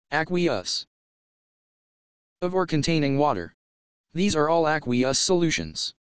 Aqueous. Of or containing water. These are all aqueous solutions.